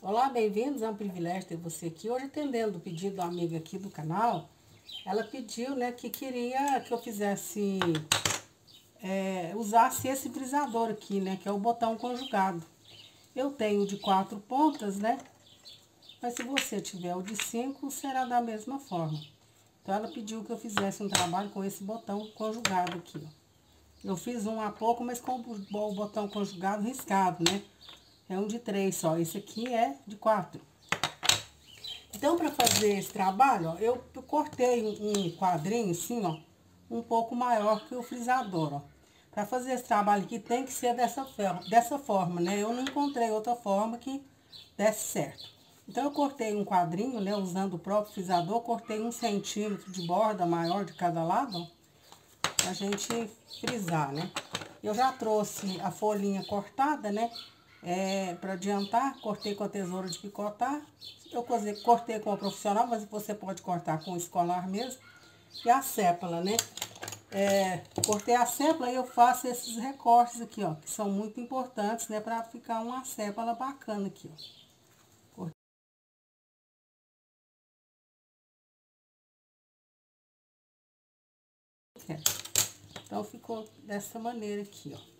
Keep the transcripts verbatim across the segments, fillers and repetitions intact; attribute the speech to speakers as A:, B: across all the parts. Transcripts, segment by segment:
A: Olá, bem-vindos, é um privilégio ter você aqui. Hoje, atendendo o pedido da amiga aqui do canal, ela pediu, né, que queria que eu fizesse, é, usasse esse frisador aqui, né, que é o botão conjugado. Eu tenho de quatro pontas, né, mas se você tiver o de cinco, será da mesma forma. Então, ela pediu que eu fizesse um trabalho com esse botão conjugado aqui, ó. Eu fiz um há pouco, mas com o botão conjugado riscado, né? É um de três só, esse aqui é de quatro. Então, para fazer esse trabalho, ó, eu cortei um quadrinho assim, ó, um pouco maior que o frisador, ó. Para fazer esse trabalho aqui tem que ser dessa, dessa forma, né? Eu não encontrei outra forma que desse certo. Então, eu cortei um quadrinho, né? Usando o próprio frisador, cortei um centímetro de borda maior de cada lado, ó, pra gente frisar, né? Eu já trouxe a folhinha cortada, né? É, para adiantar, cortei com a tesoura de picotar. Eu cortei com a profissional, mas você pode cortar com o escolar mesmo. E a sépala, né? É, cortei a sépala e eu faço esses recortes aqui, ó, que são muito importantes, né? Para ficar uma sépala bacana aqui, ó. Então, ficou dessa maneira aqui, ó.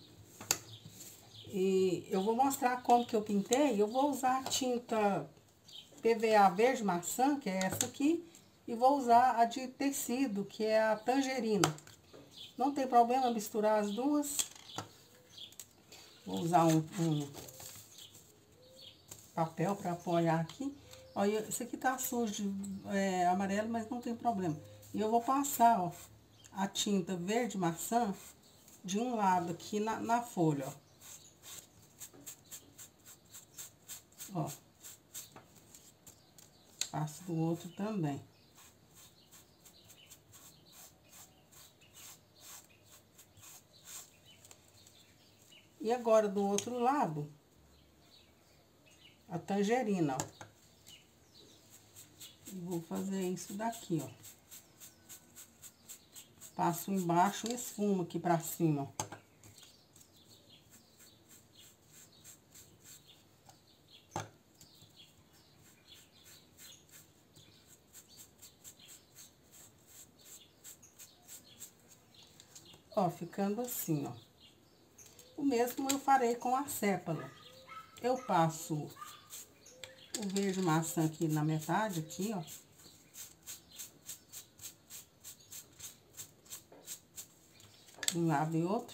A: E eu vou mostrar como que eu pintei. Eu vou usar a tinta P V A verde maçã, que é essa aqui, e vou usar a de tecido, que é a tangerina. Não tem problema misturar as duas. Vou usar um, um papel para apoiar aqui. Olha, esse aqui tá sujo de é, amarelo, mas não tem problema. E eu vou passar, ó, a tinta verde maçã de um lado aqui na, na folha, ó. Ó. Passo do outro também. E agora, do outro lado, a tangerina, ó. E vou fazer isso daqui, ó. Passo embaixo e esfumo aqui pra cima, ó. Ó, ficando assim, ó. O mesmo eu farei com a sépala. Eu passo o verde maçã aqui na metade, aqui, ó. Um lado e outro.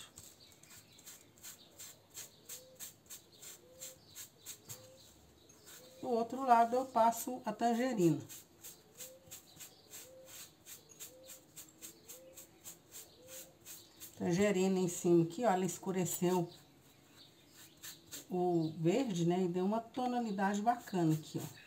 A: Do outro lado eu passo a tangerina. Tangerina em cima aqui, ó, ela escureceu o verde, né? E deu uma tonalidade bacana aqui, ó.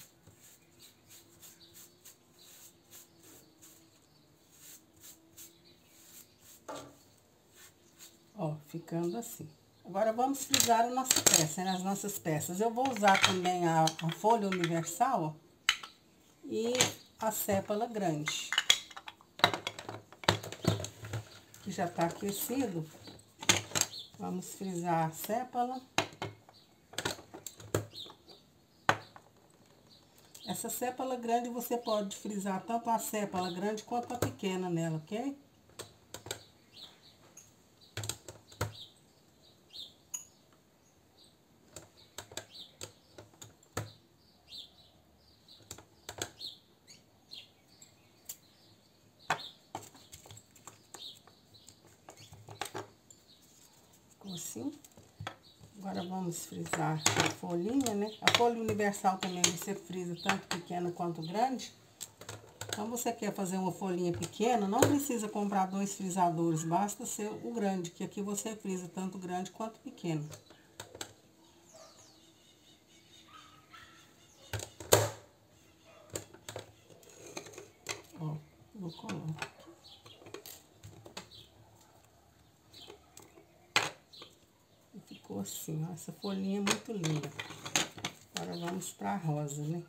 A: Ó, ficando assim. Agora, vamos frisar a nossa peça, né? As nossas peças. Eu vou usar também a, a folha universal, ó, e a sépala grande, que já tá aquecido. Vamos frisar a sépala. Essa sépala grande, você pode frisar tanto a sépala grande quanto a pequena nela, ok? Ficou assim. Agora, vamos frisar a folhinha, né? A folha universal também você frisa tanto pequena quanto grande. Então, você quer fazer uma folhinha pequena, não precisa comprar dois frisadores, basta ser o grande, que aqui você frisa tanto grande quanto pequeno. Ó, vou colocar. E ficou assim, ó, essa folhinha é muito linda. Agora, vamos pra rosa, né?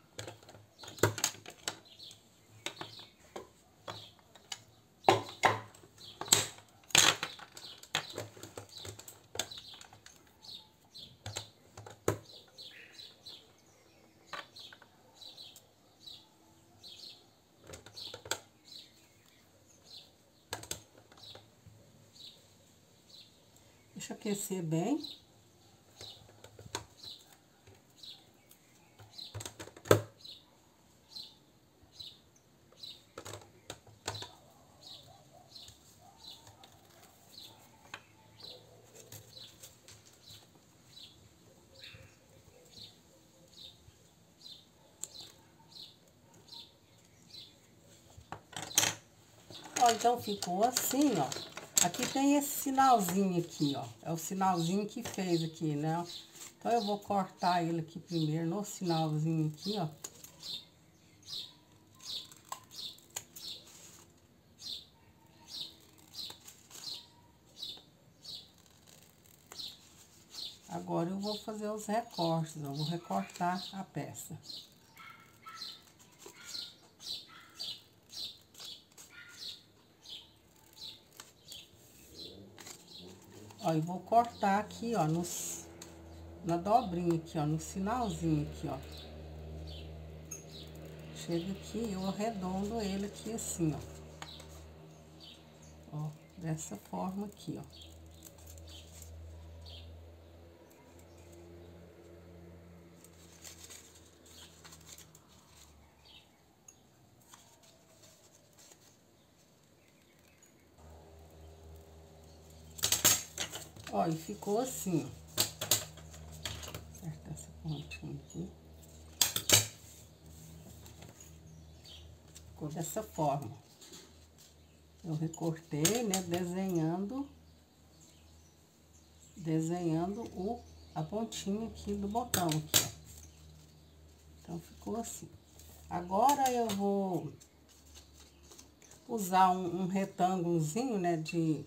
A: Deixa aquecer bem. Ó, então ficou assim, ó. Aqui tem esse sinalzinho aqui, ó. É o sinalzinho que fez aqui, né? Então, eu vou cortar ele aqui primeiro no sinalzinho aqui, ó. Agora, eu vou fazer os recortes, ó. Vou recortar a peça. Ó, e vou cortar aqui, ó, nos, na dobrinha aqui, ó, no sinalzinho aqui, ó. Chega aqui, eu arredondo ele aqui assim, ó. Ó, dessa forma aqui, ó. Ó, e ficou assim, ó. Acertar essa pontinha aqui. Ficou dessa forma. Eu recortei, né, desenhando, desenhando o, a pontinha aqui do botão aqui, ó. Então, ficou assim. Agora, eu vou usar um, um retângulozinho, né, de...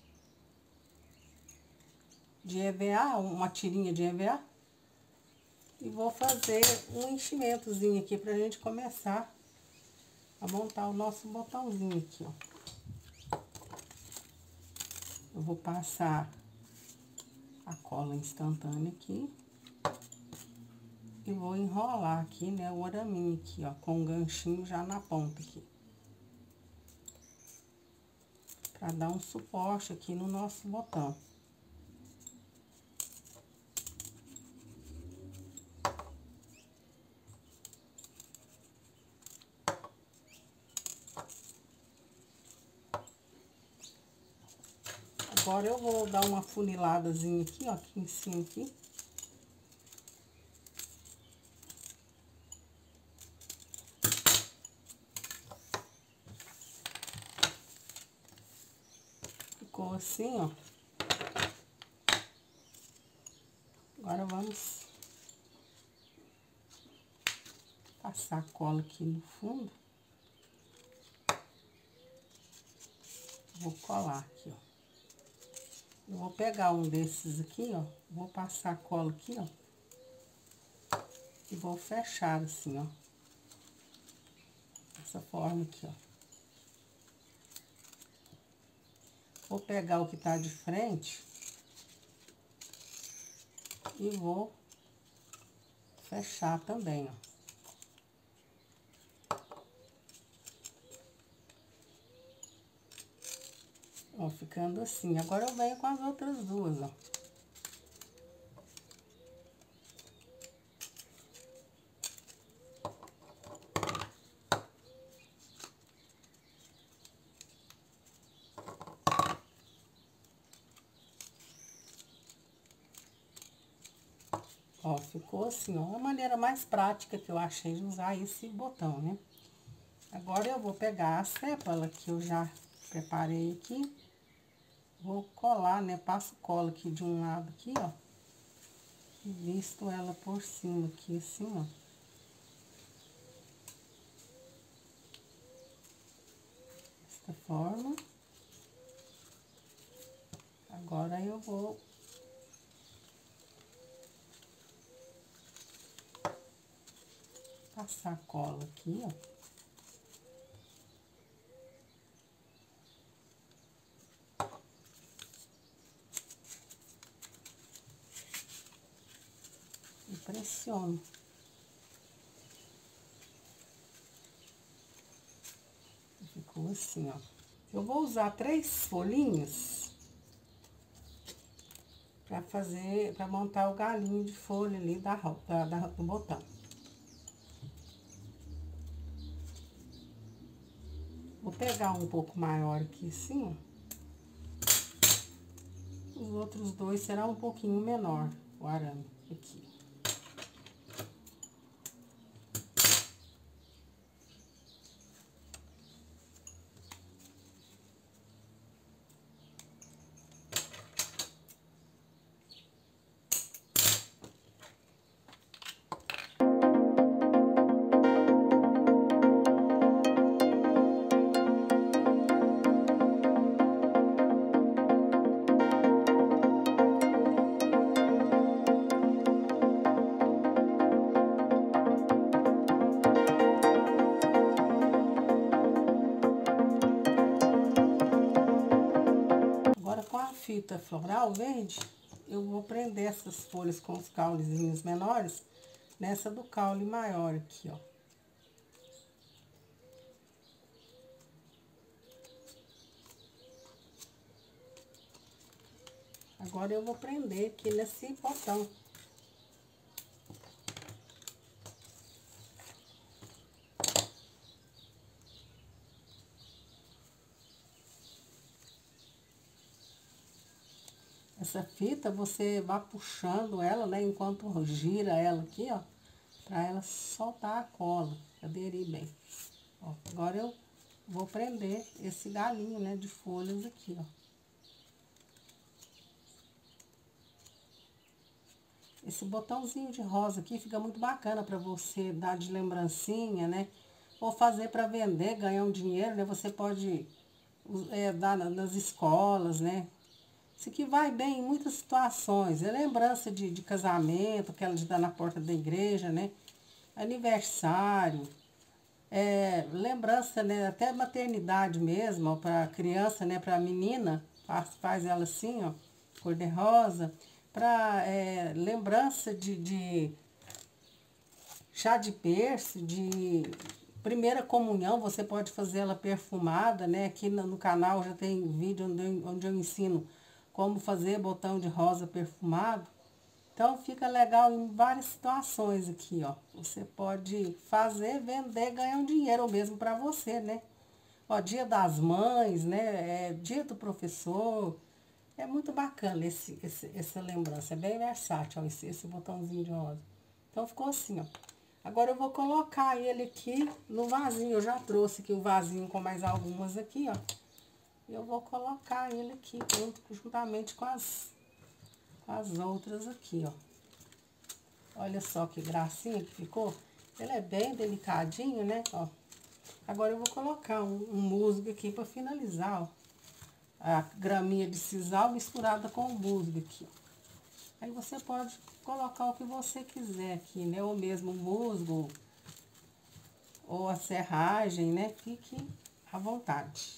A: de E V A, uma tirinha de E V A. E vou fazer um enchimentozinho aqui pra gente começar a montar o nosso botãozinho aqui, ó. Eu vou passar a cola instantânea aqui. E vou enrolar aqui, né, o araminho aqui, ó, com um ganchinho já na ponta aqui. Pra dar um suporte aqui no nosso botão. Agora, eu vou dar uma funiladazinha aqui, ó, aqui em cima, aqui. Ficou assim, ó. Agora, vamos passar a cola aqui no fundo. Vou colar aqui, ó. Eu vou pegar um desses aqui, ó. Vou passar a cola aqui, ó. E vou fechar assim, ó. Dessa forma aqui, ó. Vou pegar o que tá de frente. E vou fechar também, ó. Ó, ficando assim. Agora, eu venho com as outras duas, ó. Ó, ficou assim, ó. A maneira mais prática que eu achei de usar esse botão, né? Agora, eu vou pegar a sépala que eu já preparei aqui. Vou colar, né? Passo cola aqui de um lado aqui, ó. E visto ela por cima aqui, assim, ó. Desta forma. Agora, eu vou passar cola aqui, ó. E pressiono. Ficou assim, ó. Eu vou usar três folhinhas. Pra fazer, pra montar o galinho de folha ali da, da, da, do botão. Vou pegar um pouco maior aqui assim, ó. Os outros dois será um pouquinho menor, o arame aqui. Com a fita floral verde, eu vou prender essas folhas com os caulezinhos menores nessa do caule maior aqui, ó. Agora eu vou prender aqui nesse botão. Essa fita, você vai puxando ela, né, enquanto gira ela aqui, ó, pra ela soltar a cola, aderir bem. Ó, agora eu vou prender esse galinho, né, de folhas aqui, ó. Esse botãozinho de rosa aqui fica muito bacana pra você dar de lembrancinha, né, ou fazer pra vender, ganhar um dinheiro, né, você pode é, dar nas escolas, né. Isso aqui vai bem em muitas situações. É lembrança de, de casamento, aquela de dar na porta da igreja, né? Aniversário. É, lembrança, né? Até maternidade mesmo, para criança, né? Para menina, faz, faz ela assim, ó, cor de rosa. Para é, lembrança de, de chá de berço, de primeira comunhão, você pode fazer ela perfumada, né? Aqui no, no canal já tem vídeo onde eu, onde eu ensino como fazer botão de rosa perfumado. Então, fica legal em várias situações aqui, ó. Você pode fazer, vender, ganhar um dinheiro mesmo pra você, né? Ó, dia das mães, né? É, dia do professor. É muito bacana esse, esse, essa lembrança. É bem versátil, ó, esse, esse botãozinho de rosa. Então, ficou assim, ó. Agora, eu vou colocar ele aqui no vasinho. Eu já trouxe aqui o vasinho com mais algumas aqui, ó. Eu vou colocar ele aqui junto, juntamente com as, com as outras aqui, ó. Olha só que gracinha que ficou. Ele é bem delicadinho, né? Ó. Agora eu vou colocar um, um musgo aqui para finalizar, ó. A graminha de sisal misturada com o musgo aqui, ó. Aí você pode colocar o que você quiser aqui, né? Ou mesmo o musgo, ou a serragem, né? Fique à vontade.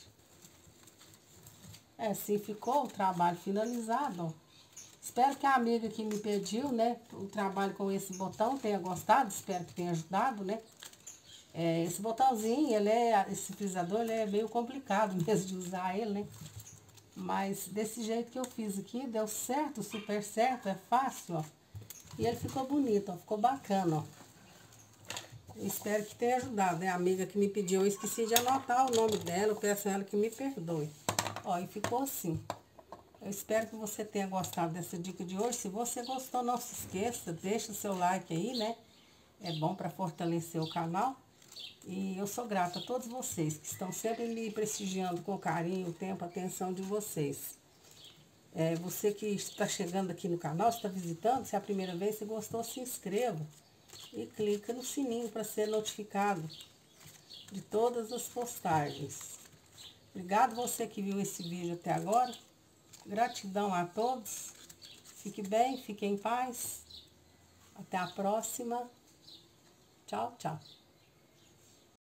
A: É, assim ficou o trabalho finalizado, ó. Espero que a amiga que me pediu, né, o trabalho com esse botão tenha gostado, espero que tenha ajudado, né. É, esse botãozinho, ele é, esse frisador, ele é meio complicado mesmo de usar ele, né. Mas desse jeito que eu fiz aqui, deu certo, super certo, é fácil, ó. E ele ficou bonito, ó, ficou bacana, ó. Eu espero que tenha ajudado, né, a amiga que me pediu, eu esqueci de anotar o nome dela, eu peço a ela que me perdoe. Ó, e ficou assim. Eu espero que você tenha gostado dessa dica de hoje. Se você gostou, não se esqueça, deixa o seu like aí, né? É bom para fortalecer o canal. E eu sou grata a todos vocês que estão sempre me prestigiando com carinho, o tempo, a atenção de vocês. É, você que está chegando aqui no canal, está visitando, se é a primeira vez, se gostou, se inscreva. E clica no sininho para ser notificado de todas as postagens. Obrigado você que viu esse vídeo até agora. Gratidão a todos. Fique bem, fique em paz. Até a próxima. Tchau, tchau.